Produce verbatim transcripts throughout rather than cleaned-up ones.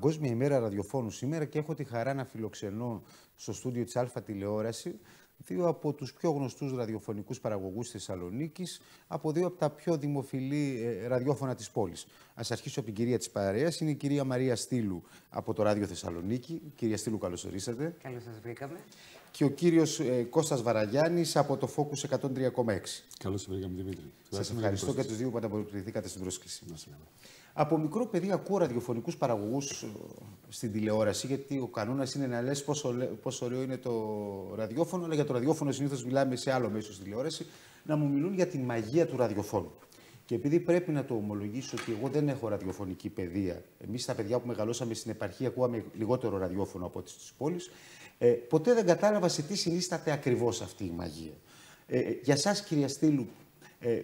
Παγκόσμια ημέρα ραδιοφώνου σήμερα και έχω τη χαρά να φιλοξενώ στο στούντιο της Αλφα Τηλεόραση δύο από τους πιο γνωστούς ραδιοφωνικούς παραγωγούς της Θεσσαλονίκης, από δύο από τα πιο δημοφιλή ε, ραδιόφωνα της πόλης. Ας αρχίσω από την κυρία της παρέας, είναι η κυρία Μαρία Στήλου από το Ράδιο Θεσσαλονίκη. Κυρία Στήλου, καλώς ορίσατε. Καλώς σας βρήκαμε. Και ο κύριος ε, Κώστας Βαραγιάννης από το Focus εκατόν τρία κόμμα έξι. Καλώς σας βρήκαμε, Δημήτρη. Σας ευχαριστώ και τους δύο που ανταποκριθήκατε στην πρόσκληση. Από μικρό παιδί ακούω ραδιοφωνικούς παραγωγούς στην τηλεόραση, γιατί ο κανόνας είναι να λες πόσο, πόσο ωραίο είναι το ραδιόφωνο, αλλά για το ραδιόφωνο συνήθως μιλάμε σε άλλο μέσο στην τηλεόραση, να μου μιλούν για τη μαγεία του ραδιοφώνου. Και επειδή πρέπει να το ομολογήσω ότι εγώ δεν έχω ραδιοφωνική παιδεία, εμείς τα παιδιά που μεγαλώσαμε στην επαρχία ακούγαμε λιγότερο ραδιόφωνο από ό,τι στις πόλεις, ε, ποτέ δεν κατάλαβα σε τι συνίσταται ακριβώς αυτή η μαγεία. Ε, για σας, κυρία Στήλου, ε,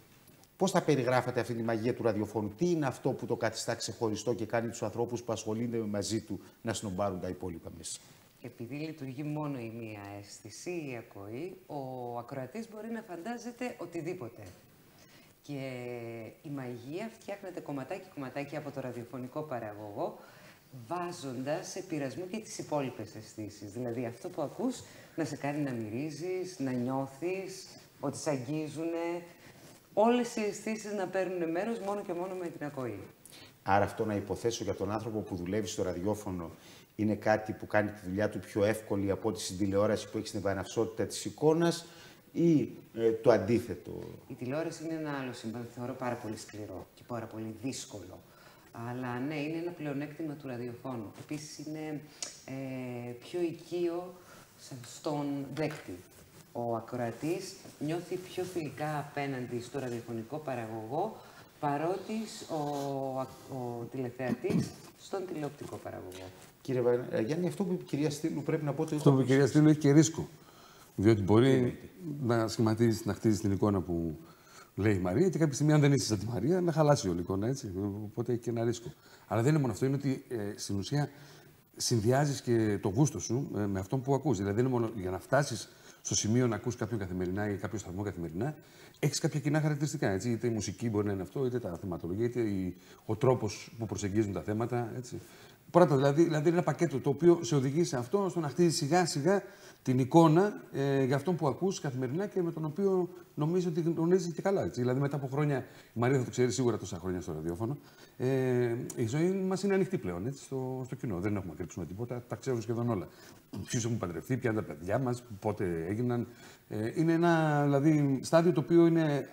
πώς θα περιγράφατε αυτή τη μαγεία του ραδιοφώνου, τι είναι αυτό που το καθιστά ξεχωριστό και κάνει τους ανθρώπους που ασχολούνται μαζί του να σνομπάρουν τα υπόλοιπα μέσα? Επειδή λειτουργεί μόνο η μία αίσθηση, η ακοή, ο ακροατής μπορεί να φαντάζεται οτιδήποτε. Και η μαγεία φτιάχνεται κομματάκι-κομματάκι από το ραδιοφωνικό παραγωγό, βάζοντας σε πειρασμό και τις υπόλοιπες αισθήσεις. Δηλαδή αυτό που ακούς να σε κάνει να μυρίζεις, να νιώθεις, ότι σε αγγίζουνε. Όλες οι αισθήσεις να παίρνουν μέρος μόνο και μόνο με την ακοή. Άρα αυτό να υποθέσω για τον άνθρωπο που δουλεύει στο ραδιόφωνο είναι κάτι που κάνει τη δουλειά του πιο εύκολη από ό,τι στην τηλεόραση που έχει την επαναυσότητα της εικόνας, ή ε, το αντίθετο? Η τηλεόραση είναι ένα άλλο σύμπαν, θεωρώ πάρα πολύ σκληρό και πάρα πολύ δύσκολο. Αλλά ναι, είναι ένα πλεονέκτημα του ραδιοφώνου. Επίσης είναι ε, πιο οικείο στον δέκτη. Ο ακροατής νιώθει πιο φιλικά απέναντι στο ραδιοφωνικό παραγωγό, παρότι ο, ο τηλεθεατής στον τηλεοπτικό παραγωγό. Κύριε Βαραγιάννη, αυτό που είπε η κυρία Στήλου πρέπει να πω ότι... Αυτό που είπε η κυρία Στήλου έχει και ρίσκο. Διότι μπορεί να σχηματίζει, να χτίζει την εικόνα που λέει η Μαρία και κάποια στιγμή, αν δεν είσαι σαν τη Μαρία, να χαλάσει όλη η εικόνα, έτσι. Οπότε έχει και ένα ρίσκο. Αλλά δεν είναι μόνο αυτό, είναι ότι ε, στην ουσία συνδυάζεις και το γούστο σου ε, με αυτό που ακούς. Δηλαδή, δεν είναι μόνο για να φτάσεις στο σημείο να ακούς κάποιον καθημερινά ή κάποιο σταθμό καθημερινά, έχεις κάποια κοινά χαρακτηριστικά. Έτσι. Είτε η μουσική μπορεί να είναι αυτό, είτε τα θεματολογία, είτε η, ο τρόπος που προσεγγίζουν τα θέματα. Έτσι. Πρώτα, δηλαδή, δηλαδή είναι ένα πακέτο το οποίο σε οδηγεί σε αυτό, στο να χτίζει σιγά σιγά την εικόνα ε, για αυτό που ακούς καθημερινά και με τον οποίο νομίζω ότι γνωρίζει και καλά. Έτσι. Δηλαδή, μετά από χρόνια, η Μαρία θα το ξέρει σίγουρα τόσα χρόνια στο ραδιόφωνο, ε, η ζωή μας είναι ανοιχτή πλέον έτσι, στο, στο κοινό. Δεν έχουμε να κρύψουμε τίποτα, τα ξέρουν σχεδόν όλα. Ποιους έχουν παντρευτεί, ποια είναι τα παιδιά μας, πότε έγιναν. Ε, είναι ένα δηλαδή, στάδιο το οποίο είναι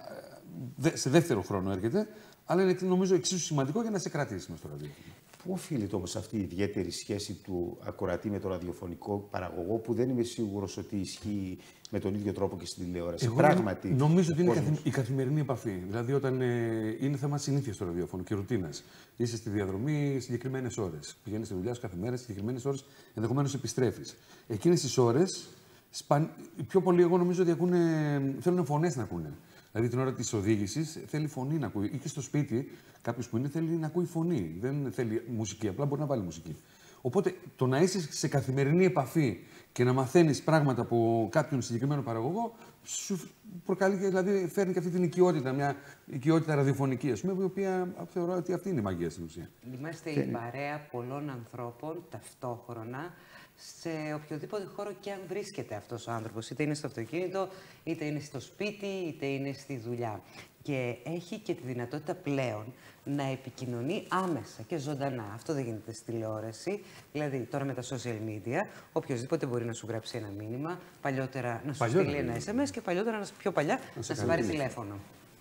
σε δεύτερο χρόνο έρχεται, αλλά είναι νομίζω εξίσου σημαντικό για να σε κρατήσει μες στο ραδιόφωνο. Πού οφείλεται όμως αυτή η ιδιαίτερη σχέση του ακροατή με το ραδιοφωνικό παραγωγό, που δεν είμαι σίγουρος ότι ισχύει με τον ίδιο τρόπο και στην τηλεόραση? Εγώ Πράγματι. Νομίζω ότι είναι καθη... η καθημερινή επαφή. Δηλαδή, όταν ε, είναι θέμα συνήθεια στο ραδιόφωνο και ρουτίνας. Είσαι στη διαδρομή συγκεκριμένες ώρες. Πηγαίνεις στη δουλειά σου κάθε μέρα συγκεκριμένες ώρες, ενδεχομένως επιστρέφεις. Εκείνες τις ώρες, σπαν... πιο πολλοί εγώ νομίζω ότι ακούνε... θέλουν φωνές να ακούνε. Δηλαδή την ώρα της οδήγησης θέλει φωνή να ακούει. Ή και στο σπίτι, κάποιος που είναι θέλει να ακούει φωνή. Δεν θέλει μουσική, απλά μπορεί να βάλει μουσική. Οπότε το να είσαι σε καθημερινή επαφή και να μαθαίνεις πράγματα από κάποιον συγκεκριμένο παραγωγό, σου προκαλεί, δηλαδή φέρνει και αυτή την οικειότητα, μια οικειότητα ραδιοφωνική, ας πούμε, η οποία θεωρώ ότι αυτή είναι η μαγεία στην ουσία. Είμαστε η παρέα πολλών ανθρώπων ταυτόχρονα, σε οποιοδήποτε χώρο και αν βρίσκεται αυτός ο άνθρωπος. Είτε είναι στο αυτοκίνητο, είτε είναι στο σπίτι, είτε είναι στη δουλειά. Και έχει και τη δυνατότητα πλέον να επικοινωνεί άμεσα και ζωντανά. Αυτό δεν γίνεται στη τηλεόραση. Δηλαδή, τώρα με τα social media, οποιοδήποτε μπορεί να σου γράψει ένα μήνυμα, παλιότερα να σου στείλει ένα ες εμ ες και παλιότερα, πιο παλιά, να σε πάρει τηλέφωνο.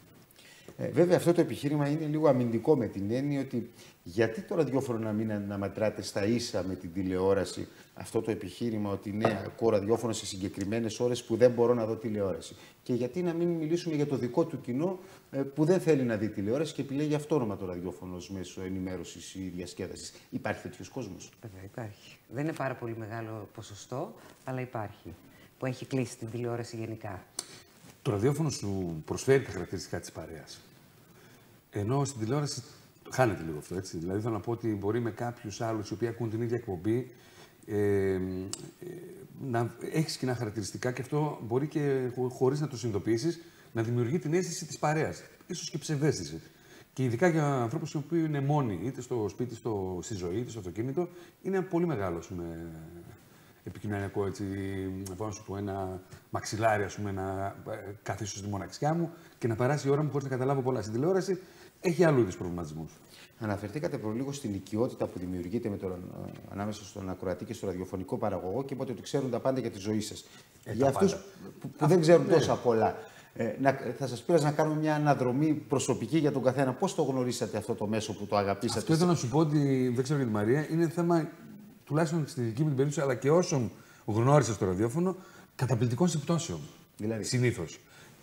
Ε, βέβαια, αυτό το επιχείρημα είναι λίγο αμυντικό με την έννοια ότι γιατί το ραδιόφωνο να μην αναμετράται στα ίσα με την τηλεόραση, αυτό το επιχείρημα ότι ναι, ακούω ραδιόφωνο σε συγκεκριμένες ώρες που δεν μπορώ να δω τηλεόραση. Και γιατί να μην μιλήσουμε για το δικό του κοινό ε, που δεν θέλει να δει τηλεόραση και επιλέγει αυτόνομα το ραδιόφωνο ως μέσο ενημέρωσης ή διασκέδασης. Υπάρχει τέτοιος κόσμος? Βέβαια, υπάρχει. Δεν είναι πάρα πολύ μεγάλο ποσοστό, αλλά υπάρχει. Που έχει κλείσει την τηλεόραση γενικά. Το ραδιόφωνο σου προσφέρει τα χαρακτηριστικά της παρέας. Ενώ στην τηλεόραση χάνεται λίγο αυτό, έτσι. Δηλαδή, θέλω να πω ότι μπορεί με κάποιους άλλους οι οποίοι ακούν την ίδια εκπομπή ε, ε, να έχεις κοινά χαρακτηριστικά και αυτό μπορεί και χωρίς να το συνειδητοποιήσεις να δημιουργεί την αίσθηση της παρέας. Ίσως και ψευδαίσθηση. Και Και ειδικά για ανθρώπους που είναι μόνοι, είτε στο σπίτι, στο, στη ζωή, είτε στο αυτοκίνητο, είναι ένα πολύ μεγάλο με επικοινωνιακό, έτσι, πάνω σου πω, ένα μαξιλάρι, ας πούμε, να καθίσω στη μοναξιά μου και να περάσει η ώρα μου χωρίς να καταλάβω πολλά. Στην τηλεόραση έχει άλλου είδους προβληματισμούς. Αναφερθήκατε προ λίγο στην οικειότητα που δημιουργείται με τον, ανάμεσα στον ακροατή και στο ραδιοφωνικό παραγωγό και είπατε ότι ξέρουν τα πάντα για τη ζωή σας. Ε, για αυτούς που, που δεν ξέρουν ναι. τόσα πολλά. Ε, να, θα σας πείραζα να κάνουμε μια αναδρομή προσωπική για τον καθένα. Πώς το γνωρίσατε αυτό το μέσο που το αγαπήσατε? Αυτό ήθελα να σου πω ότι δεν ξέρω για τη Μαρία. Είναι θέμα, τουλάχιστον στη δική μου την περίπτωση, αλλά και όσων γνώρισα στο ραδιόφωνο, καταπληκτικών συμπτώσεων. Δηλαδή. Συνήθως.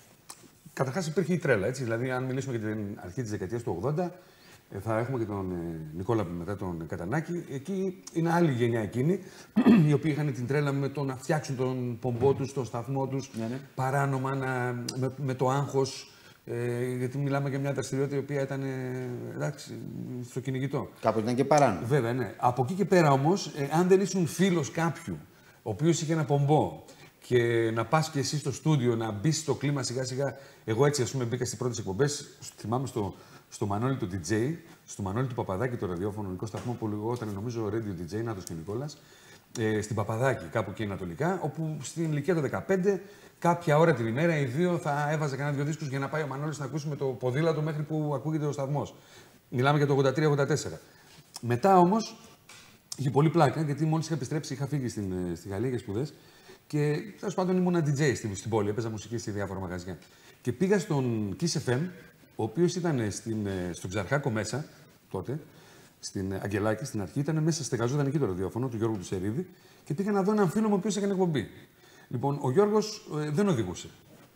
Καταρχάς υπήρχε η τρέλα. Έτσι. Δηλαδή, αν μιλήσουμε για την αρχή της δεκαετίας του ογδόντα, θα έχουμε και τον ε, Νικόλα μετά τον Κατανάκη. Εκεί είναι άλλη γενιά εκείνη, οι οποίοι είχαν την τρέλα με το να φτιάξουν τον πομπό τους, τον σταθμό τους, ναι, ναι. παράνομα, να, με, με το άγχος. Ε, γιατί μιλάμε για μια δραστηριότητα η οποία ήταν ε, εντάξει, στο κυνηγητό. Κάποτε ήταν και παράνομο. Βέβαια, ναι. Από εκεί και πέρα όμως, ε, αν δεν ήσουν φίλος κάποιου, ο οποίος είχε ένα πομπό, και να πας και εσύ στο στούντιο να μπει στο κλίμα σιγά-σιγά. Εγώ έτσι, ας πούμε, μπήκα στις πρώτες εκπομπές. Θυμάμαι στο, στο Μανώλη του ντι τζέι, στο Μανώλη του Παπαδάκη, το ραδιοφωνικό σταθμό που λεγόταν, νομίζω, Radio ντι τζέι, Νάτος και Νικόλας, ε, στην Παπαδάκη, κάπου εκεί ανατολικά, όπου στην ηλικία των δεκαπέντε, κάποια ώρα την ημέρα, οι δύο θα έβαζε κανένα δύο δίσκους για να πάει ο Μανώλης να ακούσει με το ποδήλατο μέχρι που ακούγεται ο σταθμός. Μιλάμε για το ογδόντα τρία ογδόντα τέσσερα. Μετά όμως, είχε πολύ πλάκα, γιατί μόλις είχα επιστρέψει, είχα φύγει στην, στη Γαλλία για σπουδές. Και τέλος πάντων ήμουν ντι τζέι στην, στην πόλη, έπαιζα μουσική σε διάφορα μαγαζιά. Και πήγα στον Kiss εφ εμ, ο οποίος ήταν στην, στον Ξαρχάκο μέσα, τότε, στην Αγγελάκη, στην αρχή, ήταν μέσα, στεγαζόταν εκεί το ραδιόφωνο του Γιώργου του Σερίδη, και πήγα να δω έναν φίλο μου ο οποίος έκανε εκπομπή. Λοιπόν, ο Γιώργος ε, δεν οδηγούσε.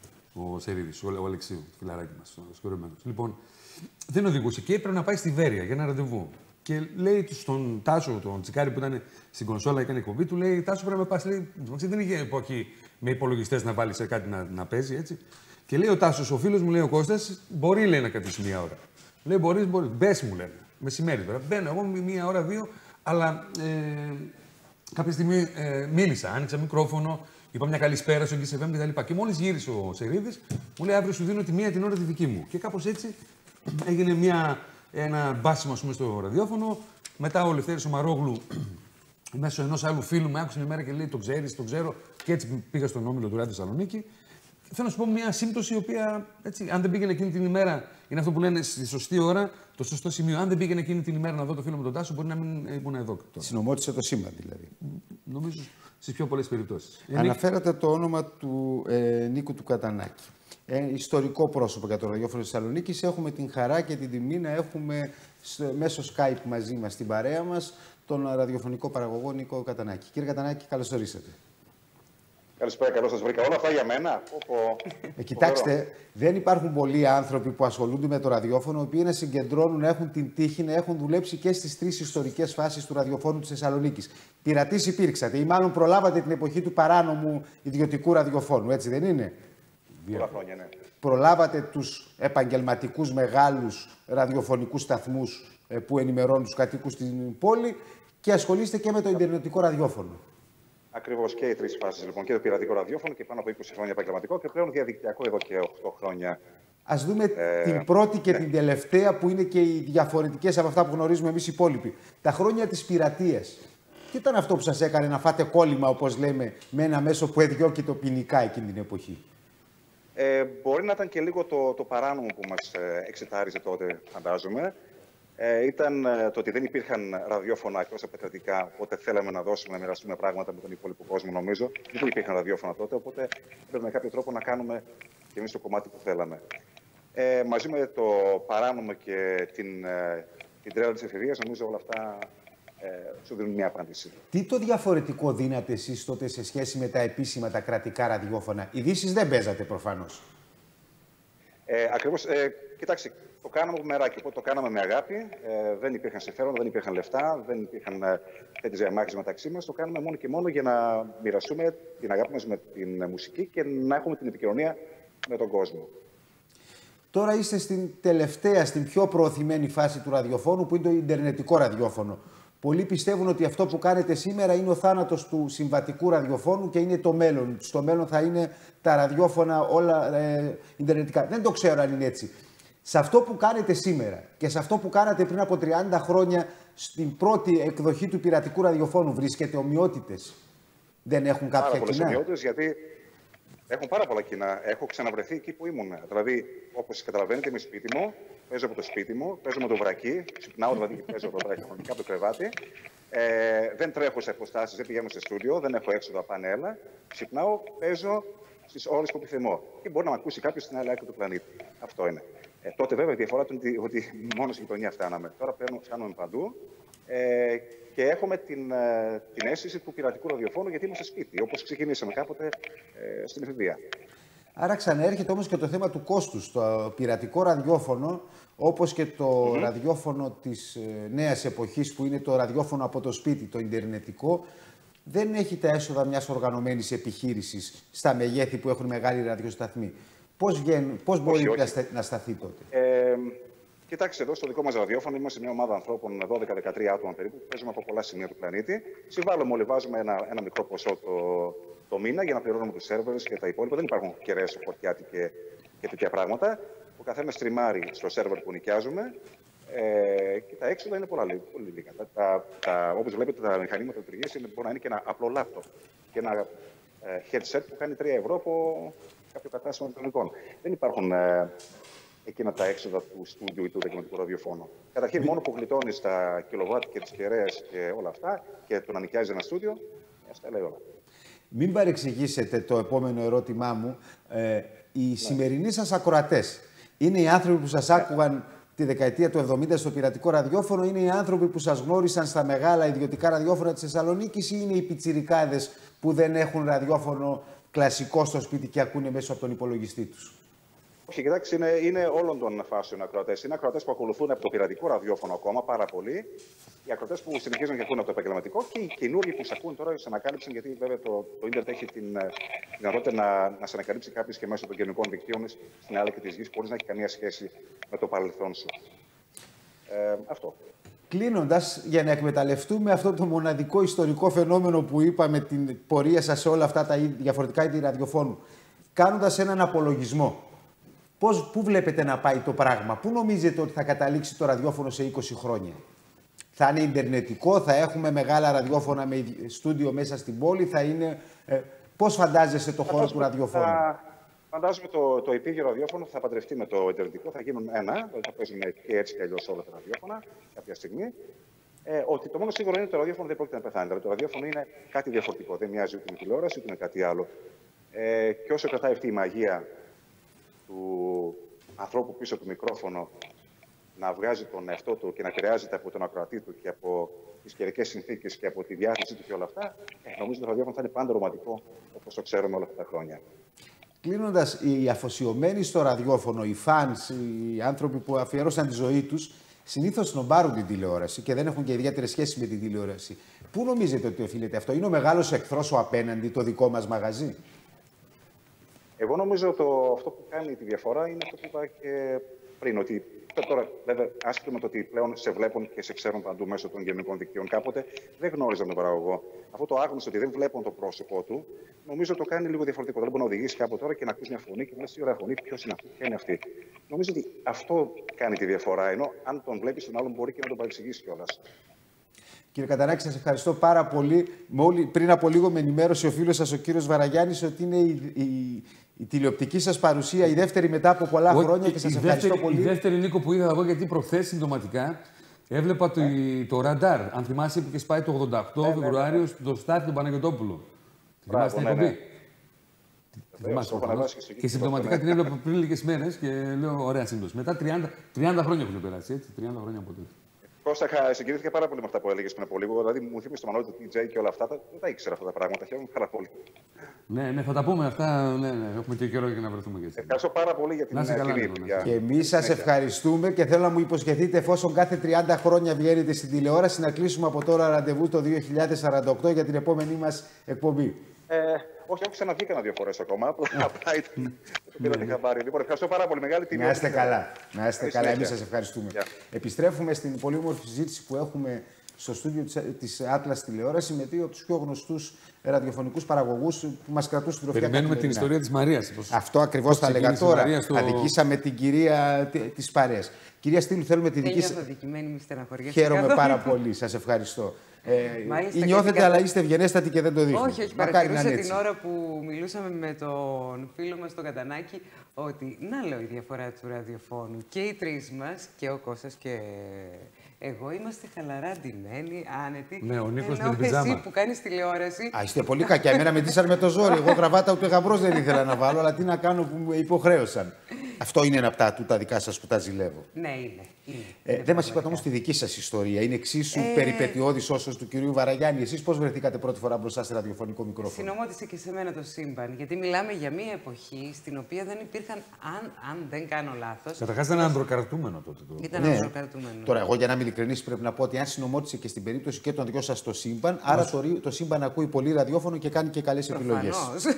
Ο Σερίδης, ο, ο Αλεξίου, το φιλαράκι μας, ο σκορεμένος. Λοιπόν, δεν οδηγούσε και έπρεπε να πάει στη Βέρεια για ένα ραντεβού. Και λέει στον Τάσο, τον Τσικάρη που ήταν στην κονσόλα και έκανε εκπομπή, του λέει: Τάσο, πρέπει να πα. Δεν είχε εποχή με υπολογιστές να βάλει σε κάτι να, να παίζει, έτσι. Και λέει ο Τάσο, ο φίλος μου, λέει ο Κώστας, μπορεί, λέει, να κρατήσει μία ώρα. Λέει: Μπορεί, μπορεί. Μπε, μου λένε. Μεσημέρι τώρα. Μπαίνω εγώ μία ώρα, δύο, αλλά ε, κάποια στιγμή ε, μίλησα, άνοιξα μικρόφωνο, είπα μια καλησπέρα στον Kiss εφ εμ κτλ. Και, και μόλις γύρισε ο Σερίδης, μου λέει: Αύριο σου δίνω τη μία την ώρα τη δική μου. Και κάπως έτσι έγινε μια. Ένα μπάσιμο, ας πούμε, στο ραδιόφωνο. Μετά ο Λευτέρης ο Μαρόγλου, μέσω ενός άλλου φίλου, με άκουσε μια μέρα και λέει: Το ξέρεις, το ξέρω. Και έτσι πήγα στον όμιλο του Ράδιο Θεσσαλονίκη. Θέλω να σου πω μια σύμπτωση η οποία, έτσι, αν δεν πήγαινε εκείνη την ημέρα, είναι αυτό που λένε στη σωστή ώρα, το σωστό σημείο. Αν δεν πήγαινε εκείνη την ημέρα να δω το φίλο μου τον Τάσο, μπορεί να μην ήμουν εδώ. Συνομώτησε το σήμα, δηλαδή. Νομίζω στις πιο πολλές περιπτώσεις. Αναφέρατε το όνομα του ε, Νίκου του Κατανάκη. Ε, ιστορικό πρόσωπο για το ραδιόφωνο της Θεσσαλονίκης. Έχουμε την χαρά και την τιμή να έχουμε μέσω Skype μαζί μας στην παρέα μας τον ραδιοφωνικό παραγωγό Νίκο Κατανάκη. Κύριε Κατανάκη, καλώς ορίσατε. Καλησπέρα, καλώς σας βρήκα. Όλα αυτά για μένα. Ε, κοιτάξτε, δεν υπάρχουν πολλοί άνθρωποι που ασχολούνται με το ραδιόφωνο, οι οποίοι να συγκεντρώνουν, να έχουν την τύχη να έχουν δουλέψει και στις τρεις ιστορικές φάσεις του ραδιοφώνου της Θεσσαλονίκης. Πειρατής υπήρξατε ή μάλλον προλάβατε την εποχή του παράνομου ιδιωτικού ραδιοφώνου, έτσι δεν είναι? Πολλά χρόνια, ναι. Προλάβατε τους επαγγελματικούς μεγάλους ραδιοφωνικούς σταθμούς ε, που ενημερώνουν τους κατοίκους στην πόλη και ασχολείστε και με το ιντερνετικό ραδιόφωνο. Ακριβώς, και οι τρεις φάσεις, λοιπόν, και το πειρατικό ραδιόφωνο και πάνω από είκοσι χρόνια επαγγελματικό και πλέον διαδικτυακό εδώ και οκτώ χρόνια. Ας δούμε ε, την πρώτη και ναι. την τελευταία που είναι και οι διαφορετικές από αυτά που γνωρίζουμε εμείς οι υπόλοιποι. Τα χρόνια της πειρατείας. Τι ήταν αυτό που σας έκανε να φάτε κόλλημα, όπως λέμε, με ένα μέσο που εδιώκει ποινικά εκείνη την εποχή? Ε, μπορεί να ήταν και λίγο το, το παράνομο που μας ε, εξετάριζε τότε, φαντάζομαι. Ε, ήταν ε, το ότι δεν υπήρχαν ραδιόφωνα εκτός απαιτητικά, οπότε θέλαμε να δώσουμε, να μοιραστούμε πράγματα με τον υπόλοιπο κόσμο, νομίζω. Δεν υπήρχαν ραδιόφωνα τότε, οπότε πρέπει με κάποιο τρόπο να κάνουμε και εμείς το κομμάτι που θέλαμε. Ε, μαζί με το παράνομο και την, ε, την τρέλα της εφηβείας, νομίζω όλα αυτά ε, σου δίνουν μια απάντηση. Τι το διαφορετικό δίνατε εσείς τότε σε σχέση με τα επίσημα, τα κρατικά ραδιόφωνα? Ειδήσεις δεν παίζατε προφανώς. Ε, ακριβώς. Ε, κοιτάξτε, το κάναμε από μεράκι, οπότε το κάναμε με αγάπη. Ε, δεν υπήρχαν συμφέροντα, δεν υπήρχαν λεφτά, δεν υπήρχαν ε, τέτοιες διαμάχες μεταξύ μας. Το κάναμε μόνο και μόνο για να μοιραστούμε την αγάπη μας με την μουσική και να έχουμε την επικοινωνία με τον κόσμο. Τώρα είστε στην τελευταία, στην πιο προωθημένη φάση του ραδιοφώνου, που είναι το ιντερνετικό ραδιόφωνο. Πολλοί πιστεύουν ότι αυτό που κάνετε σήμερα είναι ο θάνατος του συμβατικού ραδιοφώνου και είναι το μέλλον. Στο μέλλον θα είναι τα ραδιόφωνα όλα ε, ιντερνετικά. Δεν το ξέρω αν είναι έτσι. Σε αυτό που κάνετε σήμερα και σε αυτό που κάνατε πριν από τριάντα χρόνια στην πρώτη εκδοχή του πειρατικού ραδιοφώνου, βρίσκεται ομοιότητες? Δεν έχουν κάποια πάρα κοινά? Ομοιότητες, γιατί έχουν πάρα πολλά κοινά. Έχω ξαναβρεθεί εκεί που ήμουν. Δηλαδή, όπως καταλαβαίνετε, είμαι σπίτι μου, παίζω από το σπίτι μου, παίζω με το βρακί, ξυπνάω δηλαδή και παίζω χρονικά από το κρεβάτι. Ε, δεν τρέχω σε αποστάσεις, δεν πηγαίνω σε στούντιο, δεν έχω έξοδα πανέλα. Ξυπνάω, παίζω στις ώρες που επιθυμώ. Και μπορεί να με ακούσει κάποιος στην άλλη άκρη του πλανήτη. Αυτό είναι. Ε, τότε βέβαια η διαφορά ήταν ότι, ότι μόνο στη γειτονιά φτάναμε. Τώρα φτάνουμε παντού. Ε, και έχουμε την, την αίσθηση του πειρατικού ραδιοφώνου, γιατί είμαστε σπίτι, όπως ξεκινήσαμε κάποτε ε, στην εφηβεία. Άρα ξαναέρχεται όμως και το θέμα του κόστους. Το πειρατικό ραδιόφωνο, όπως και το mm-hmm. ραδιόφωνο της ε, νέας εποχής, που είναι το ραδιόφωνο από το σπίτι, το ιντερνετικό, δεν έχει τα έσοδα μιας οργανωμένης επιχείρησης στα μεγέθη που έχουν μεγάλοι ραδιοσταθμοί. Πώς, βγαίνουν, πώς μπορεί όχι, όχι. να σταθεί τότε? Ε, Κοιτάξτε, εδώ στο δικό μας ραδιόφωνο είμαστε μια ομάδα ανθρώπων δώδεκα με δεκατρία άτομα περίπου. Παίζουμε από πολλά σημεία του πλανήτη. Συμβάλλουμε όλοι, βάζουμε ένα, ένα μικρό ποσό το, το μήνα για να πληρώνουμε τους σερβέρες και τα υπόλοιπα. Δεν υπάρχουν κεραίες, φορτιάτι και, και τέτοια πράγματα. Ο καθένας τριμάρει στο σερβέρ που νοικιάζουμε ε, και τα έξοδα είναι πολλά, πολύ λίγα. Τα, τα, τα, όπως βλέπετε, τα μηχανήματα λειτουργίας μπορεί να είναι και ένα απλό λάπτοπ και ένα ε, headset που κάνει τρία ευρώ από κάποιο κατάστημα ηλεκτρονικών. Δεν υπάρχουν. Ε, εκείνα τα έξοδα του στούντιου ή του δοκιματικού ραδιοφώνου. Καταρχήν, μόνο που γλιτώνει τα κιλοβάτ και τις κεραίες και όλα αυτά και το να νοικιάζει ένα στούντιο, αυτά λέει όλα. Μην παρεξηγήσετε το επόμενο ερώτημά μου. Ε, οι ναι. σημερινοί σας ακροατές είναι οι άνθρωποι που σας ναι. άκουγαν τη δεκαετία του εβδομήντα στο πειρατικό ραδιόφωνο, είναι οι άνθρωποι που σας γνώρισαν στα μεγάλα ιδιωτικά ραδιόφωνα της Θεσσαλονίκης, ή είναι οι πιτσιρικάδες που δεν έχουν ραδιόφωνο κλασικό στο σπίτι και ακούνε μέσω από τον υπολογιστή τους? Όχι, κοιτάξτε, είναι, είναι όλων των φάσεων ακροατές. Είναι ακροατές που ακολουθούν από το πειρατικό ραδιόφωνο ακόμα πάρα πολύ. Οι ακροατές που συνεχίζουν και ακούνε από το επαγγελματικό, και οι καινούργοι που σε ακούν τώρα σε ανακάλυψαν, γιατί βέβαια το, το ίντερνετ έχει την δυνατότητα να, να σε ανακαλύψει κάποιος και μέσω των κοινωνικών δικτύων στην άλλη και τη γη, χωρίς να έχει καμία σχέση με το παρελθόν σου. Ε, αυτό. Κλείνοντας, για να εκμεταλλευτούμε αυτό το μοναδικό ιστορικό φαινόμενο που είπαμε, την πορεία σας σε όλα αυτά τα διαφορετικά είδη ραδιοφώνου, κάνοντας έναν απολογισμό. Πώς, πού βλέπετε να πάει το πράγμα, πού νομίζετε ότι θα καταλήξει το ραδιόφωνο σε είκοσι χρόνια? Θα είναι ιντερνετικό, θα έχουμε μεγάλα ραδιόφωνα με στούντιο μέσα στην πόλη, θα είναι... Ε, πώς φαντάζεστε το χώρο του ραδιοφώνου? Θα... Φαντάζομαι το, το υπήγειο ραδιόφωνο θα παντρευτεί με το ιντερνετικό, θα γίνουν ένα, δηλαδή θα παίζουμε και έτσι και αλλιώς όλα τα ραδιόφωνα κάποια στιγμή. Ε, ότι το μόνο σίγουρο είναι ότι το ραδιόφωνο δεν πρόκειται να πεθάνει. Δηλαδή το ραδιόφωνο είναι κάτι διαφορετικό, δεν μοιάζει ούτε με τηλεόραση ούτε με κάτι άλλο. Ε, και όσο κρατάει αυτή η μαγεία του ανθρώπου πίσω από το μικρόφωνο να βγάζει τον εαυτό του και να επηρεάζεται από τον ακροατή του και από τις καιρικές συνθήκες και από τη διάθεσή του και όλα αυτά, ε, νομίζω ότι το ραδιόφωνο θα είναι πάντα ρομαντικό, όπως το ξέρουμε όλα αυτά τα χρόνια. Κλείνοντας, οι αφοσιωμένοι στο ραδιόφωνο, οι φανς, οι άνθρωποι που αφιέρωσαν τη ζωή τους, συνήθως σνομπάρουν την τηλεόραση και δεν έχουν και ιδιαίτερη σχέση με την τηλεόραση. Πού νομίζετε ότι οφείλεται αυτό? Είναι ο μεγάλος εχθρός ο απέναντι, το δικό μας μαγαζί? Εγώ νομίζω ότι αυτό που κάνει τη διαφορά είναι αυτό που είπα και πριν. Ότι τώρα, βέβαια, άσχετο με το ότι πλέον σε βλέπουν και σε ξέρουν παντού μέσω των γενικών δικτύων, κάποτε δεν γνώριζαν τον παραγωγό. Αυτό το άγνωστο ότι δεν βλέπουν το πρόσωπό του, νομίζω το κάνει λίγο διαφορετικό. Δεν μπορεί να οδηγήσει κάπου τώρα και να ακούσει μια φωνή και να λες τι ωραία φωνή, ποιο είναι αυτή, ποια είναι αυτή. Νομίζω ότι αυτό κάνει τη διαφορά. Ενώ αν τον βλέπει τον άλλον, μπορεί και να τον παρεξηγήσει κιόλας. Κύριε Κατανάκη, σας ευχαριστώ πάρα πολύ. Μόλι, πριν από λίγο με ενημέρωσε ο φίλος σας, ο κύριος Βαραγιάννης, ότι είναι η, η, η τηλεοπτική σας παρουσία η δεύτερη μετά από πολλά Ό, χρόνια και σας ευχαριστώ δεύτερη, πολύ. Η δεύτερη, Νίκο, που είδα εγώ, γιατί προχθές συμπτωματικά έβλεπα το, ε. το ραντάρ. Αν θυμάσαι, που είχε πάει το ογδόντα οκτώ ε, Φεβρουάριο ναι, ναι. στο Στάθη του Παναγιωτόπουλου. Θυμάσαι την εκπομπή? Και συμπτωματικά την έβλεπα πριν λίγες μέρες και λέω: ωραία σύμπτωση. Μετά τριάντα χρόνια έχουν περάσει, έτσι. τριάντα χρόνια από τότε. Κώστα, συγκινήθηκα πάρα πολύ με αυτά που έλεγες πριν από λίγο. Δηλαδή, μου θύμισε το Μανώλη, το τι τζέι και όλα αυτά. Δεν τα ήξερα αυτά τα πράγματα. Χαίρομαι πάρα πολύ. Ναι, ναι, θα τα πούμε αυτά. Ναι, ναι, έχουμε και καιρό για να βρεθούμε και έτσι. Ευχαριστώ πάρα πολύ για την ευκαιρία. Και εμείς σας ευχαριστούμε και θέλω να μου υποσχεθείτε, εφόσον κάθε τριάντα χρόνια βγαίνετε στην τηλεόραση, να κλείσουμε από τώρα ραντεβού το δύο χιλιάδες σαράντα οκτώ για την επόμενή μας εκπομπή. Ε, όχι, έχω ξαναβγήκα δύο φορές ακόμα. Απλά ήταν. Το πήρα τη χαμπάρι. Λοιπόν, ευχαριστώ πάρα πολύ. Μεγάλη τιμή. Να είστε καλά. Να είστε καλά. Εμείς σας ευχαριστούμε. Επιστρέφουμε στην πολύ όμορφη συζήτηση που έχουμε στο στούντιο της Atlas τηλεόραση με δύο από τους πιο γνωστούς ραδιοφωνικούς παραγωγούς που μας κρατούν στην τροφιά. Περιμένουμε την ιστορία της Μαρίας. Πώς... Αυτό ακριβώς θα έλεγα τώρα. Στο... Αδικήσαμε την κυρία της παρέας. Κυρία Στήλου, θέλουμε τη δική σας. Χαίρομαι πάρα πολύ. Σας ευχαριστώ. Ε, νιώθετε, κατα... αλλά είστε ευγενέστατοι και δεν το δείχνετε. Όχι, όχι. Παρατηρούσα την ώρα που μιλούσαμε με τον φίλο μας τον Κατανάκη ότι, να λέω η διαφορά του ραδιοφώνου. Και οι τρεις μας, και ο Κώστας και εγώ, είμαστε χαλαρά ντυμένοι, άνετοι. Ναι, ο Νίκος με την πιζάμα. Εσύ που κάνεις τηλεόραση. Α, είστε πολύ κακιά. Εμένα με τίσαν με το ζόρι. Εγώ γραβάτα ούτε γαμπρός δεν ήθελα να βάλω, αλλά τι να κάνω που με υποχρέωσαν. Αυτό είναι ένα από τα, τα δικά σας που τα ζηλεύω. Ναι, είναι. είναι. Ε, είναι δεν μας είπατε όμως τη δική σας ιστορία. Είναι εξίσου ε... περιπετειώδης όσο του κυρίου Βαραγιάννη. Εσείς πώς βρεθήκατε πρώτη φορά μπροστά σε ραδιοφωνικό μικρόφωνο? Συνομώτησε και σε μένα το σύμπαν. Γιατί μιλάμε για μια εποχή στην οποία δεν υπήρχαν, αν, αν δεν κάνω λάθος. Καταρχάς ήταν ανδροκρατούμενο τότε. Το... Ήταν ναι. ανδροκρατούμενο. Τώρα, εγώ για να είμαι ειλικρινής πρέπει να πω ότι αν συνομώτησε και στην περίπτωση και των δυο σας το σύμπαν, άρα το, το σύμπαν ακούει πολύ ραδιόφωνο και κάνει και καλές επιλογές.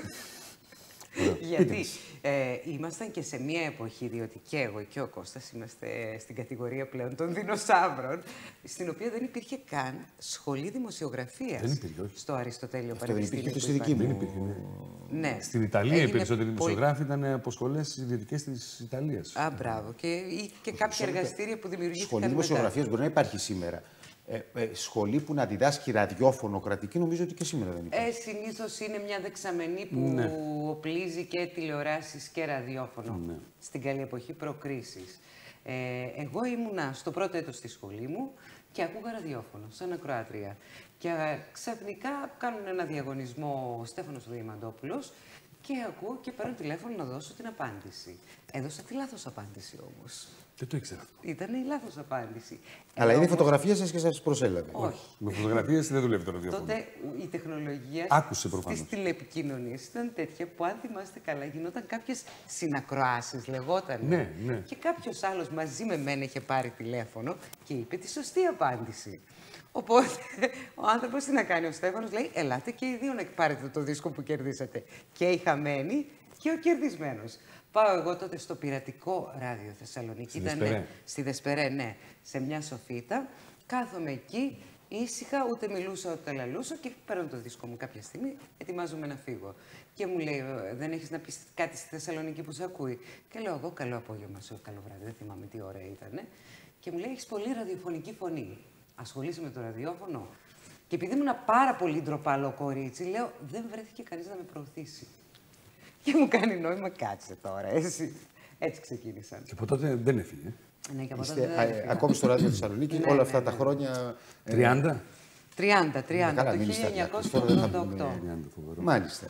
Γιατί ε, ήμασταν και σε μια εποχή, διότι και εγώ και ο Κώστας είμαστε στην κατηγορία πλέον των δεινοσαύρων, στην οποία δεν υπήρχε καν σχολή δημοσιογραφίας. Δεν υπήρχε, όχι. Στο Αριστοτέλειο Αυτό Πανεπιστήμιο. Δεν υπήρχε και δεν υπήρχε, ναι. Ναι. Στην Ιταλία οι περισσότεροι πολύ... δημοσιογράφοι ήταν από σχολές ιδιωτικές της Ιταλίας. Α, μπράβο. Και, και κάποια εργαστήρια που δημιουργήθηκαν. Σχολή δημοσιογραφίας μπορεί να υπάρχει σήμερα. Ε, ε, σχολή που να διδάσκει ραδιόφωνο κρατική, νομίζω ότι και σήμερα δεν υπάρχει. Ε, συνήθως είναι μια δεξαμενή που ναι. οπλίζει και τηλεοράσεις και ραδιόφωνο ναι. στην καλή εποχή προκρίσης. Ε, εγώ ήμουνα στο πρώτο έτος στη σχολή μου και ακούγα ραδιόφωνο, σαν ακροάτρια. Και ε, ξαφνικά κάνουν ένα διαγωνισμό ο Στέφανος Διαμαντόπουλος και ακούω και παίρνω τηλέφωνο να δώσω την απάντηση. Έδωσα τη λάθος απάντηση όμως. Δεν το ήξερα αυτό. Ήταν η λάθος απάντηση. Αλλά ε, είναι όμως... η φωτογραφία σας και σας προσέλαβε. Όχι. Με φωτογραφίες δεν δουλεύει το ραδιόφωνο. Τότε η τεχνολογία Άκουσε προφανώς. στις τηλεπικοινωνίες ήταν τέτοια που, αν θυμάστε καλά, γινόταν κάποιες συνακροάσεις, λεγόταν. Ναι, ναι. Και κάποιος άλλος μαζί με μένα είχε πάρει τηλέφωνο και είπε τη σωστή απάντηση. Οπότε ο άνθρωπος τι να κάνει, ο Στέφανος λέει: ελάτε και οι δύο να πάρετε το δίσκο που κερδίσατε. Και η χαμένη και ο κερδισμένος. Πάω εγώ τότε στο πειρατικό ράδιο Θεσσαλονίκη. Στη Ήταν, Δεσπερέ. Στη Δεσπερέ, ναι, σε μια σοφίτα. Κάθομαι εκεί, ήσυχα, ούτε μιλούσα ούτε λαλούσα και παίρνω το δίσκο μου κάποια στιγμή, ετοιμάζομαι να φύγω. Και μου λέει: δεν έχεις να πεις κάτι στη Θεσσαλονίκη που σε ακούει? Και λέω: εγώ καλό απόγευμα, σε καλό βράδυ, δεν θυμάμαι τι ώρα ήταν. Και μου λέει: έχεις πολύ ραδιοφωνική φωνή. Ασχολείσαι με το ραδιόφωνο? Και επειδή ήμουν πάρα πολύ ντροπαλό κορίτσι, λέω: δεν βρέθηκε κανείς να με προωθήσει. Και μου κάνει νόημα, κάτσε τώρα, εσύ. Έτσι ξεκίνησαν. Και από τότε δεν έφυγε. Ναι, και από Είστε, τότε δεν έφυγα. ακόμη στο ράδιο Θεσσαλονίκη, Ναι, όλα ναι, αυτά ναι, τα ναι. χρόνια. τριάντα, τριάντα, το μην είστε χίλια εννιακόσια τώρα δεν θα ογδόντα πούμε, οκτώ. Μάλιστα.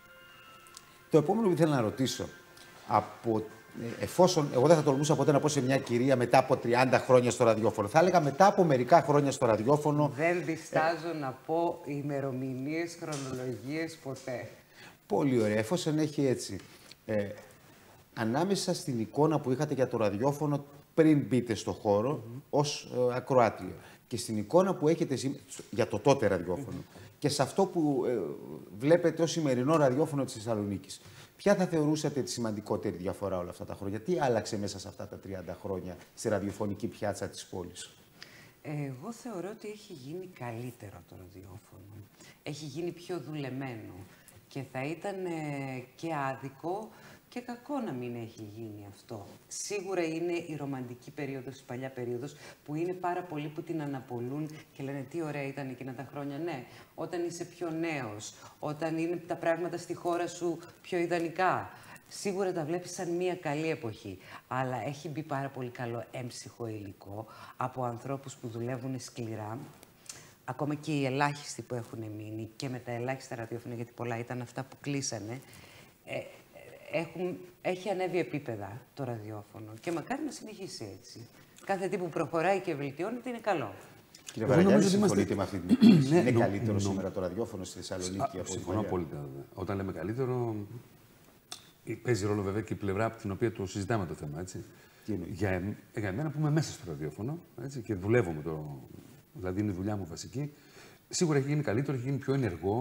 Το επόμενο που ήθελα να ρωτήσω, από, εφόσον εγώ δεν θα τολμούσα ποτέ να πω σε μια κυρία μετά από τριάντα χρόνια στο ραδιόφωνο, θα έλεγα μετά από μερικά χρόνια στο ραδιόφωνο. Δεν διστάζω να πω ημερομηνίες, χρονολογίες ποτέ. Πολύ ωραία. Εφόσον έχει έτσι, ε, ανάμεσα στην εικόνα που είχατε για το ραδιόφωνο πριν μπείτε στο χώρο mm-hmm. ως ε, ακροάτρια και στην εικόνα που έχετε για το τότε ραδιόφωνο mm-hmm. και σε αυτό που ε, βλέπετε ως σημερινό ραδιόφωνο της Θεσσαλονίκης, ποια θα θεωρούσατε τη σημαντικότερη διαφορά όλα αυτά τα χρόνια? Τι άλλαξε μέσα σε αυτά τα τριάντα χρόνια στη ραδιοφωνική πιάτσα της πόλης? Εγώ θεωρώ ότι έχει γίνει καλύτερο το ραδιόφωνο. Έχει γίνει πιο δουλεμένο. Και θα ήταν ε, και άδικο και κακό να μην έχει γίνει αυτό. Σίγουρα είναι η ρομαντική περίοδος, η παλιά περίοδος, που είναι πάρα πολλοί που την αναπολούν και λένε τι ωραία ήταν εκείνα τα χρόνια. Ναι, όταν είσαι πιο νέος, όταν είναι τα πράγματα στη χώρα σου πιο ιδανικά. Σίγουρα τα βλέπεις σαν μια καλή εποχή, αλλά έχει μπει πάρα πολύ καλό έμψυχο υλικό από ανθρώπους που δουλεύουν σκληρά. Ακόμα και οι ελάχιστοι που έχουν μείνει και με τα ελάχιστα ραδιόφωνα, γιατί πολλά ήταν αυτά που κλείσανε, ε, έχουν, έχει ανέβει επίπεδα το ραδιόφωνο και μακάρι να συνεχίσει έτσι. Κάθε τι που προχωράει και βελτιώνεται είναι καλό. Κύριε Βαραγιάννη, συμφωνείτε με αυτή την άποψη? Είναι καλύτερο σήμερα το ραδιόφωνο στη Θεσσαλονίκη από Συμφωνώ απόλυτα. Όταν λέμε καλύτερο, παίζει ρόλο βέβαια και η πλευρά από την οποία το συζητάμε το θέμα. Έτσι. Για, για εμένα που είμαι μέσα στο ραδιόφωνο έτσι, και δουλεύω με το. Δηλαδή είναι η δουλειά μου βασική. Σίγουρα έχει γίνει καλύτερο, έχει γίνει πιο ενεργό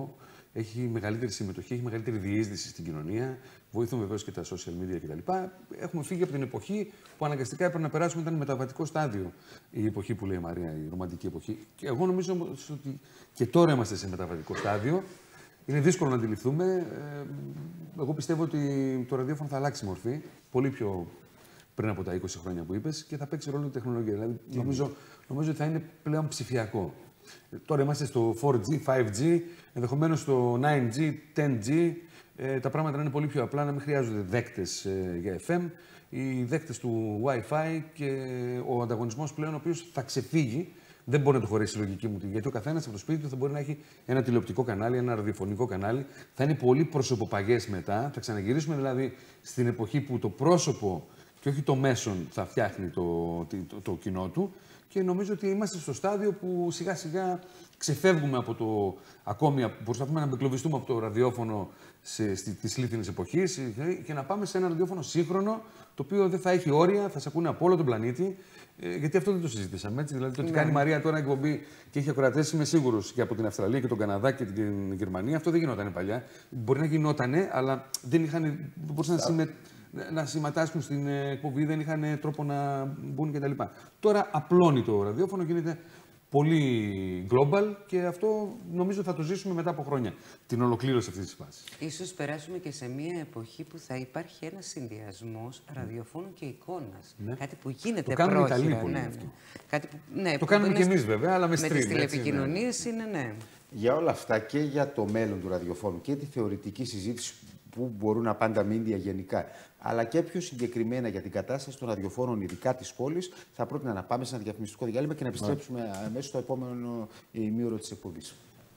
έχει μεγαλύτερη συμμετοχή, έχει μεγαλύτερη διείσδυση στην κοινωνία. Βοηθούν βεβαίως και τα social media κτλ. Έχουμε φύγει από την εποχή που αναγκαστικά έπρεπε να περάσουμε, ήταν μεταβατικό στάδιο η εποχή που λέει η Μαρία, η ρομαντική εποχή. Και εγώ νομίζω ότι και τώρα είμαστε σε μεταβατικό στάδιο. Είναι δύσκολο να αντιληφθούμε. Εγώ πιστεύω ότι το ραδιόφωνο θα αλλάξει μορφή, πολύ πιο πριν από τα είκοσι χρόνια που είπες, και θα παίξει ρόλο η τεχνολογία. Δηλαδή, νομίζω, νομίζω ότι θα είναι πλέον ψηφιακό. Τώρα είμαστε στο φορ τζι, φάιβ τζι, ενδεχομένως στο νάιν τζι, τεν τζι. Ε, τα πράγματα είναι πολύ πιο απλά, να μην χρειάζονται δέκτες ε, για εφ εμ. Οι δέκτες του Wi-Fi και ο ανταγωνισμός πλέον, ο οποίος θα ξεφύγει. Δεν μπορεί να το χωρέσει η λογική μου, γιατί ο καθένας από το σπίτι του θα μπορεί να έχει ένα τηλεοπτικό κανάλι, ένα ραδιοφωνικό κανάλι. Θα είναι πολύ προσωποπαγές μετά. Θα ξαναγυρίσουμε δηλαδή στην εποχή που το πρόσωπο και όχι το μέσον θα φτιάχνει το, το, το, το κοινό του. Και νομίζω ότι είμαστε στο στάδιο που σιγά σιγά ξεφεύγουμε από το. Ακόμη προσπαθούμε να μπεκλωβιστούμε από το ραδιόφωνο τη λίθινης εποχής και να πάμε σε ένα ραδιόφωνο σύγχρονο, το οποίο δεν θα έχει όρια, θα σε ακούνε από όλο τον πλανήτη. Ε, γιατί αυτό δεν το συζητήσαμε. Έτσι. Δηλαδή το ότι ναι. κάνει η Μαρία τώρα εκπομπή και έχει ακροατές, είμαι σίγουρος, και από την Αυστραλία και τον Καναδά και την Γερμανία. Αυτό δεν γινόταν παλιά. Μπορεί να γινότανε, αλλά δεν είχαν. Μπορούσαν να, συμμε... να συμμετάσχουν στην εκπομπή, δεν είχαν τρόπο να μπουν κτλ. Τώρα απλώνει το ραδιόφωνο, γίνεται πολύ global και αυτό νομίζω θα το ζήσουμε μετά από χρόνια. Την ολοκλήρωση αυτής της φάσης. Ίσως περάσουμε και σε μια εποχή που θα υπάρχει ένας συνδυασμός ραδιοφώνου και εικόνας. Ναι. Κάτι που γίνεται πρόχειρα. Το κάνουν οι Ιταλοί πολύ ναι, αυτό. Κάτι που, ναι, το που κάνουμε και εμείς βέβαια, αλλά με stream. Με τις Ναι. τηλεπικοινωνίες είναι ναι. Για όλα αυτά και για το μέλλον του ραδιοφώνου και τη θεωρητική συζήτηση που μπορούν να πάνε τα μίντια γενικά, αλλά και πιο συγκεκριμένα για την κατάσταση των ραδιοφώνων, ειδικά της πόλης, θα πρότεινα να πάμε σε ένα διαφημιστικό διάλειμμα και να επιστρέψουμε αμέσως στο επόμενο ημίωρο της εκπομπής.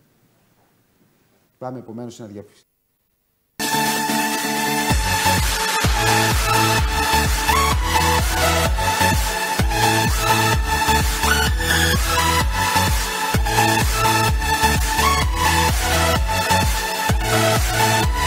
Πάμε επομένως σε ένα διαφημιστικό. We'll be right back.